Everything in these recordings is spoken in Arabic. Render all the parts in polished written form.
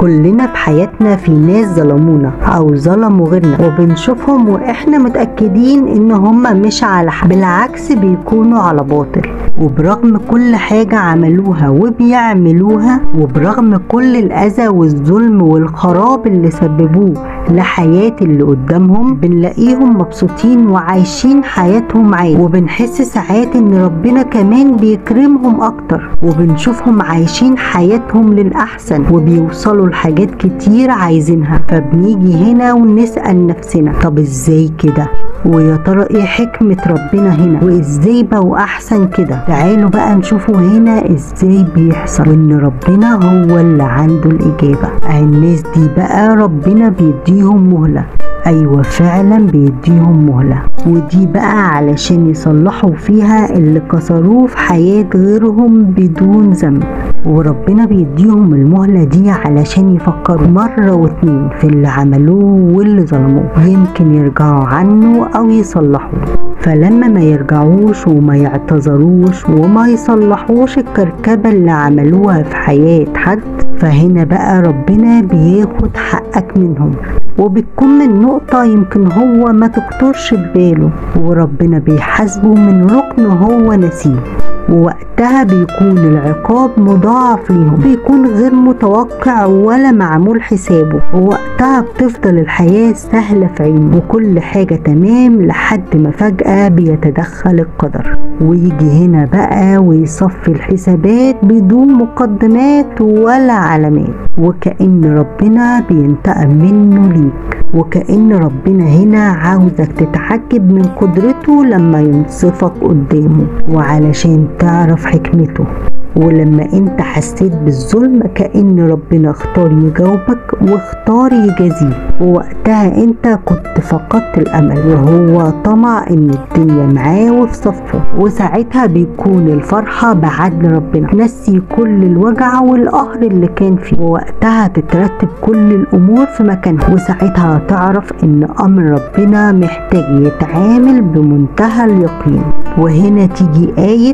كلنا في حياتنا في ناس ظلمونا او ظلموا غيرنا، وبنشوفهم واحنا متأكدين ان هم مش على حق، بالعكس بيكونوا على باطل. وبرغم كل حاجة عملوها وبيعملوها، وبرغم كل الأذى والظلم والخراب اللي سببوه لحياة اللي قدامهم، بنلاقيهم مبسوطين وعايشين حياتهم عادي، وبنحس ساعات ان ربنا كمان بيكرمهم اكتر، وبنشوفهم عايشين حياتهم للأحسن وبيوصلوا لحاجات كتير عايزينها. فبنيجي هنا ونسأل نفسنا طب ازاي كده؟ ويا ترى ايه حكمة ربنا هنا؟ وازاي بقوا احسن كده؟ تعالوا بقى نشوفوا هنا ازاي بيحصل، وان ربنا هو اللي عنده الاجابة. الناس دي بقى ربنا بيديهم مهلة، ايوه فعلا بيديهم مهلة، ودي بقى علشان يصلحوا فيها اللي كسروه في حياة غيرهم بدون ذنب. وربنا بيديهم المهلة دي علشان يفكروا مرة واتنين في اللي عملوه واللي ظلموه، يمكن يرجعوا عنه او يصلحوه. فلما ما يرجعوش وما يعتذروش وما يصلحوش الكركبة اللي عملوها في حياة حد، فهنا بقى ربنا بياخد حقك منهم، وبتكون من نقطة يمكن هو ما تخطرش بباله، وربنا بيحاسبه من ركن هو نسيه، ووقتها بيكون العقاب مضاعف ليهم، بيكون غير متوقع ولا معمول حسابه، ووقتها بتفضل الحياة سهلة في عينه وكل حاجة تمام، لحد ما فجأة بيتدخل القدر ويجي هنا بقى ويصفي الحسابات بدون مقدمات ولا علامات، وكأن ربنا بينتقم منه ليك، وكأن ربنا هنا عاوزك تتعجب من قدرته لما ينصفك قدامه، وعلشان تعرف حكمته. ولما انت حسيت بالظلم كأن ربنا اختار يجاوبك واختار يجازيك، ووقتها انت كنت فقدت الامل، وهو طمع ان الدنيا معاه وفي صفه، وساعتها بيكون الفرحة بعدل ربنا، نسي كل الوجع والقهر اللي كان فيه، ووقتها تترتب كل الامور في مكانها، وساعتها تعرف ان امر ربنا محتاج يتعامل بمنتهى اليقين. وهنا تيجي آية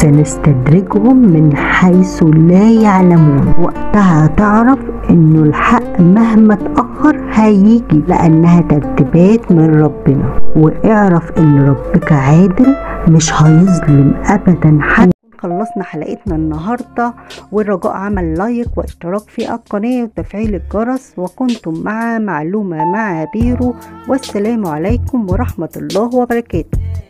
سنستدرجهم من حيث لا يعلمون، وقتها تعرف انه الحق مهما اتأخر هيجي، لانها ترتيبات من ربنا. واعرف ان ربك عادل مش هيظلم ابدا حد. خلصنا حلقتنا النهاردة، والرجاء عمل لايك واشتراك في القناة وتفعيل الجرس، وكنتم مع معلومة مع بيرو، والسلام عليكم ورحمة الله وبركاته.